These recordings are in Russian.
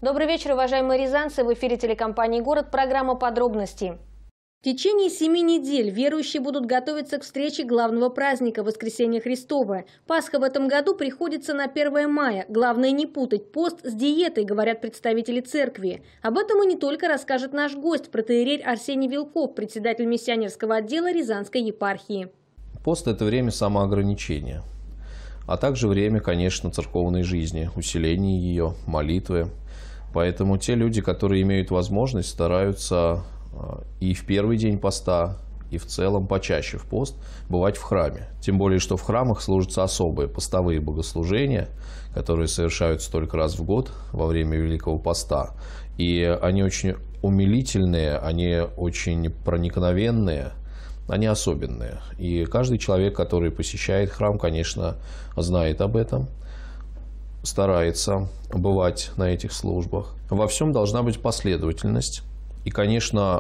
Добрый вечер, уважаемые рязанцы. В эфире телекомпании «Город». Программа «Подробности». В течение 7 недель верующие будут готовиться к встрече главного праздника – Воскресения Христова. Пасха в этом году приходится на 1 мая. Главное не путать пост с диетой, говорят представители церкви. Об этом и не только расскажет наш гость, протоиерей Арсений Вилков, председатель миссионерского отдела Рязанской епархии. Пост – это время самоограничения, а также время, конечно, церковной жизни, усиления ее, молитвы. Поэтому те люди, которые имеют возможность, стараются и в первый день поста, и в целом почаще в пост бывать в храме. Тем более, что в храмах служатся особые постовые богослужения, которые совершаются только раз в год во время Великого Поста. И они очень умилительные, они очень проникновенные, они особенные. И каждый человек, который посещает храм, конечно, знает об этом, старается бывать на этих службах. Во всем должна быть последовательность. И, конечно,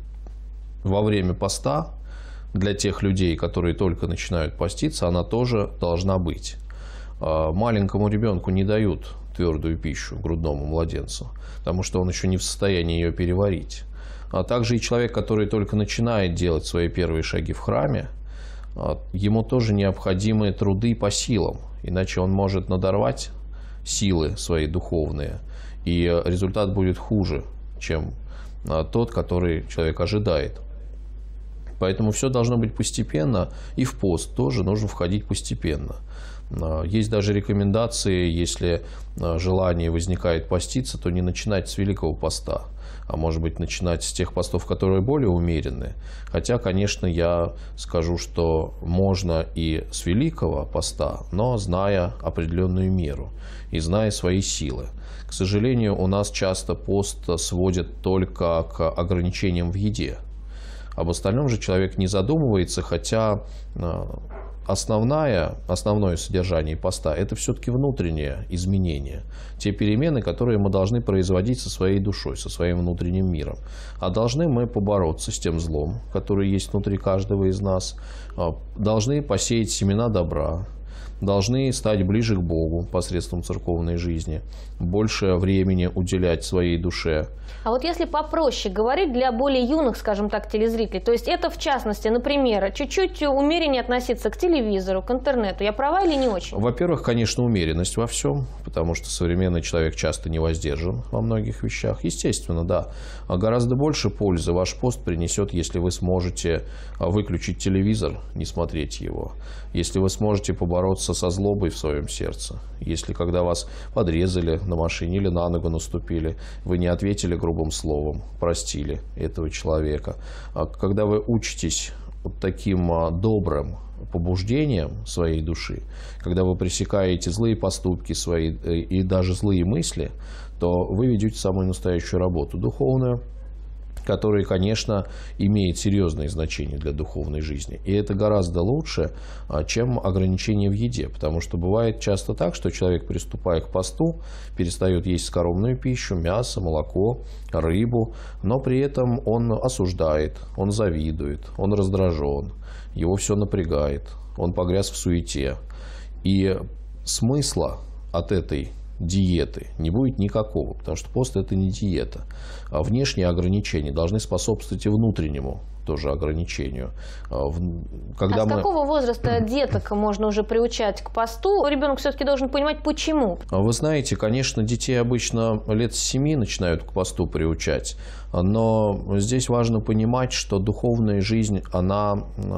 во время поста для тех людей, которые только начинают поститься, она тоже должна быть. Маленькому ребенку не дают твердую пищу, грудному младенцу, потому что он еще не в состоянии ее переварить. А также и человек, который только начинает делать свои первые шаги в храме, ему тоже необходимы труды по силам, иначе он может надорвать силы свои духовные, и результат будет хуже, чем тот, который человек ожидает. Поэтому все должно быть постепенно, и в пост тоже нужно входить постепенно. Есть даже рекомендации, если желание возникает поститься, то не начинать с Великого Поста, а может быть начинать с тех постов, которые более умеренные. Хотя, конечно, я скажу, что можно и с Великого Поста, но зная определенную меру и зная свои силы. К сожалению, у нас часто пост сводят только к ограничениям в еде. Об остальном же человек не задумывается, хотя основное содержание поста – это все-таки внутреннее изменение. Те перемены, которые мы должны производить со своей душой, со своим внутренним миром. А должны мы побороться с тем злом, который есть внутри каждого из нас. Должны посеять семена добра. Должны стать ближе к Богу посредством церковной жизни, больше времени уделять своей душе. А вот если попроще говорить для более юных, скажем так, телезрителей, то есть это в частности, например, чуть-чуть умереннее относиться к телевизору, к интернету, я права или не очень? Во-первых, конечно, умеренность во всем, потому что современный человек часто не воздержан во многих вещах. Естественно, да. А гораздо больше пользы ваш пост принесет, если вы сможете выключить телевизор, не смотреть его. Если вы сможете побороться со злобой в своем сердце. Если когда вас подрезали на машине или на ногу наступили, вы не ответили грубым словом, простили этого человека. А когда вы учитесь вот таким добрым побуждением своей души, когда вы пресекаете злые поступки свои и даже злые мысли, то вы ведете самую настоящую работу духовную, который, конечно, имеет серьезное значение для духовной жизни. И это гораздо лучше, чем ограничение в еде. Потому что бывает часто так, что человек, приступая к посту, перестает есть скоромную пищу, мясо, молоко, рыбу, но при этом он осуждает, он завидует, он раздражен, его все напрягает, он погряз в суете. И смысла от этой диеты не будет никакого, потому что пост – это не диета. А внешние ограничения должны способствовать и внутреннему тоже ограничению. Когда с какого возраста деток можно уже приучать к посту? Ребенок все-таки должен понимать, почему. Вы знаете, конечно, детей обычно лет с 7 начинают к посту приучать, но здесь важно понимать, что духовная жизнь, она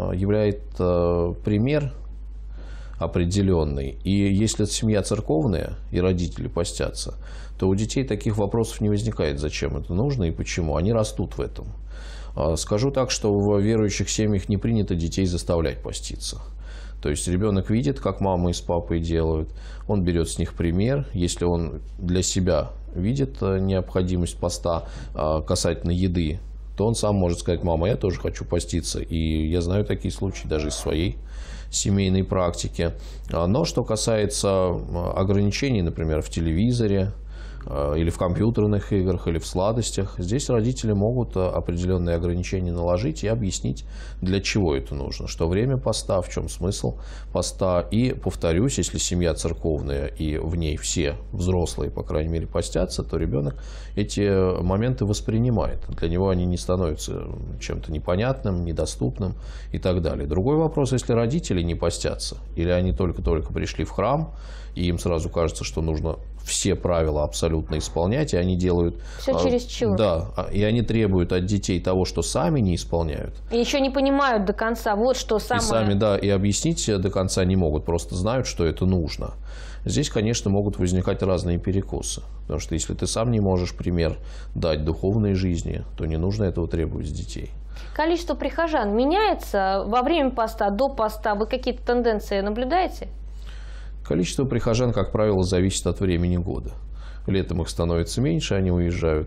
является пример определенный. И если семья церковная и родители постятся, то у детей таких вопросов не возникает, зачем это нужно и почему. Они растут в этом. Скажу так, что в верующих семьях не принято детей заставлять поститься. То есть ребенок видит, как мама и с папой делают, он берет с них пример. Если он для себя видит необходимость поста касательно еды, то он сам может сказать: мама, я тоже хочу поститься. И я знаю такие случаи даже из своей семейной практики. Но что касается ограничений, например, в телевизоре, или в компьютерных играх, или в сладостях. Здесь родители могут определенные ограничения наложить и объяснить, для чего это нужно, что время поста, в чем смысл поста. И, повторюсь, если семья церковная и в ней все взрослые, по крайней мере, постятся, то ребенок эти моменты воспринимает. Для него они не становятся чем-то непонятным, недоступным и так далее. Другой вопрос, если родители не постятся, или они только-только пришли в храм, и им сразу кажется, что нужно все правила абсолютно исполнять, и они делают... Все чересчур. Да, и они требуют от детей того, что сами не исполняют. И еще не понимают до конца, вот что самое... И сами, да, и объяснить до конца не могут, просто знают, что это нужно. Здесь, конечно, могут возникать разные перекосы. Потому что если ты сам не можешь пример дать духовной жизни, то не нужно этого требовать с детей. Количество прихожан меняется во время поста, до поста? Вы какие-то тенденции наблюдаете? Количество прихожан, как правило, зависит от времени года. Летом их становится меньше, они уезжают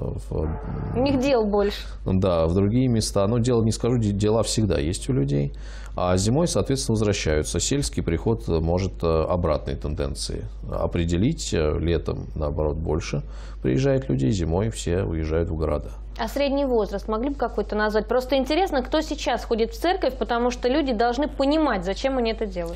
У них дел больше. Да, в другие места. Но дело, не скажу, дела всегда есть у людей. А зимой, соответственно, возвращаются. Сельский приход может обратной тенденции определить. Летом, наоборот, больше приезжает людей, зимой все уезжают в города. А средний возраст могли бы какой-то назвать? Просто интересно, кто сейчас ходит в церковь, потому что люди должны понимать, зачем они это делают.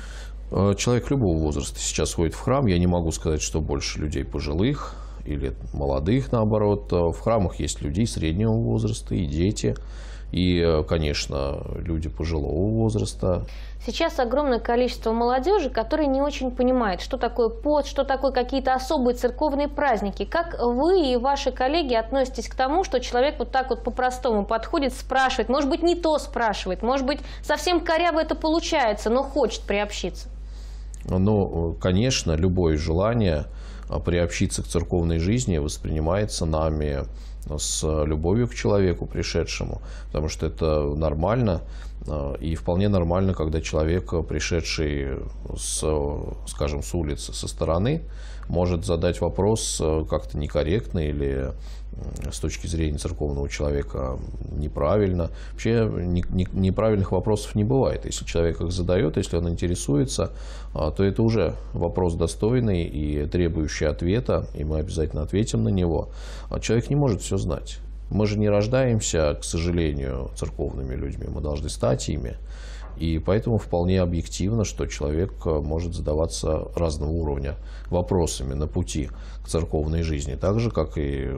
Человек любого возраста сейчас ходит в храм. Я не могу сказать, что больше людей пожилых или молодых, наоборот. В храмах есть люди среднего возраста и дети, и, конечно, люди пожилого возраста. Сейчас огромное количество молодежи, которые не очень понимают, что такое пост, что такое какие-то особые церковные праздники. Как вы и ваши коллеги относитесь к тому, что человек вот так вот по-простому подходит, спрашивает, может быть, не то спрашивает, может быть, совсем коряво это получается, но хочет приобщиться? Ну, конечно, любое желание приобщиться к церковной жизни воспринимается нами с любовью к человеку, пришедшему, потому что это нормально, и вполне нормально, когда человек, пришедший, скажем, с улицы, со стороны, может задать вопрос как-то некорректно или с точки зрения церковного человека неправильно. Вообще неправильных вопросов не бывает. Если человек их задает, если он интересуется, то это уже вопрос достойный и требующий ответа, и мы обязательно ответим на него. Человек не может все знать. Мы же не рождаемся, к сожалению, церковными людьми, мы должны стать ими. И поэтому вполне объективно, что человек может задаваться разного уровня вопросами на пути к церковной жизни. Так же, как и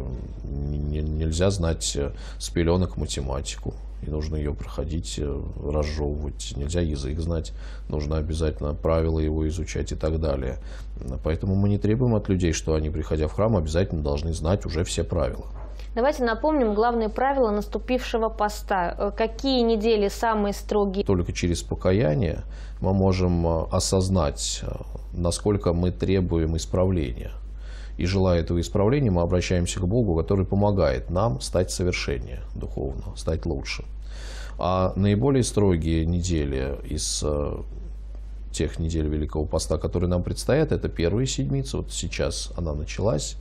нельзя знать с пеленок математику. И нужно ее проходить, разжевывать. Нельзя язык знать, нужно обязательно правила его изучать и так далее. Поэтому мы не требуем от людей, что они, приходя в храм, обязательно должны знать уже все правила. Давайте напомним главные правила наступившего поста. Какие недели самые строгие? Только через покаяние мы можем осознать, насколько мы требуем исправления. И желая этого исправления, мы обращаемся к Богу, который помогает нам стать совершеннее духовно, стать лучше. А наиболее строгие недели из тех недель Великого Поста, которые нам предстоят, это первая седмица. Вот сейчас она началась.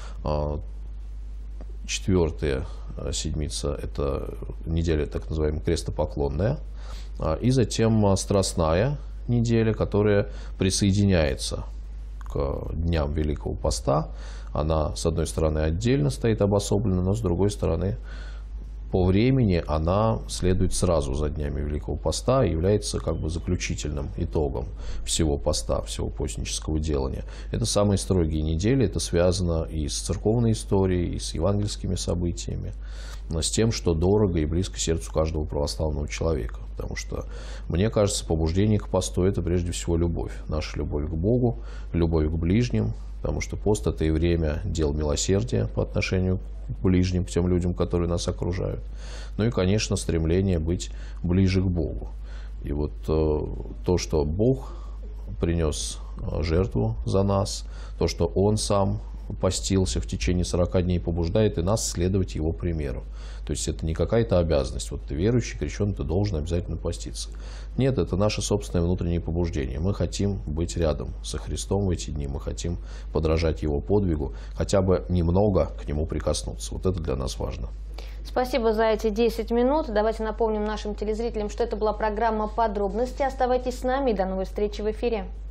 Четвертая седмица – это неделя так называемая крестопоклонная. И затем страстная неделя, которая присоединяется к дням Великого Поста. Она, с одной стороны, отдельно стоит обособленно, но с другой стороны, по времени она следует сразу за днями Великого Поста и является как бы заключительным итогом всего поста, всего постнического делания. Это самые строгие недели, это связано и с церковной историей, и с евангельскими событиями, но с тем, что дорого и близко сердцу каждого православного человека. Потому что, мне кажется, побуждение к посту – это прежде всего любовь. Наша любовь к Богу, любовь к ближним, потому что пост – это и время дел милосердия по отношению к ближним, к тем людям, которые нас окружают. Ну и, конечно, стремление быть ближе к Богу. И вот то, что Бог принес жертву за нас, то, что Он сам постился в течение 40 дней, побуждает и нас следовать Его примеру. То есть это не какая-то обязанность. Вот ты верующий, крещеный, ты должен обязательно поститься. Нет, это наше собственное внутреннее побуждение. Мы хотим быть рядом со Христом в эти дни, мы хотим подражать Его подвигу, хотя бы немного к Нему прикоснуться. Вот это для нас важно. Спасибо за эти 10 минут. Давайте напомним нашим телезрителям, что это была программа «Подробности». Оставайтесь с нами и до новой встречи в эфире.